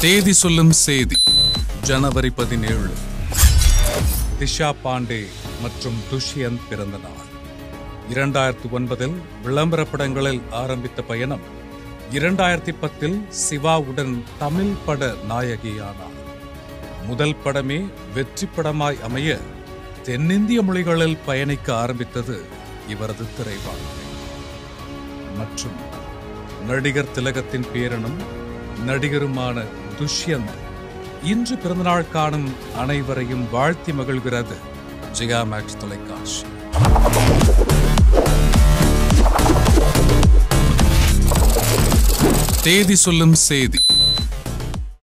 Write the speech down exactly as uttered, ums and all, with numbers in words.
தேதி சொல்லும் செய்தி ஜனவரி பதினேழு. திஷா பாண்டே மற்றும் துஷ்யந்த் பிறந்த நாள். இரண்டாயிரத்தி ஒன்பதில் விளம்பர படங்களில் ஆரம்பித்த பயணம் இரண்டாயிரத்தி பத்தில் சிவாவுடன் தமிழ் பட நாயகியானார். முதல் படமே வெற்றி படமாய் அமைய தென்னிந்திய மொழிகளில் பயணிக்க ஆரம்பித்தது இவரது திரைவாழ்க்கை. மற்றும் நடிகர் திலகத்தின் பேரனும் நடிகருமான துஷ்யந்த் இன்று பிறந்தநாள் காணும் அனைவரையும் வாழ்த்தி மகிழ்கிறது ஜிகா மேக்ஸ் தொலைக்காட்சி. தேதி சொல்லும் செய்தி.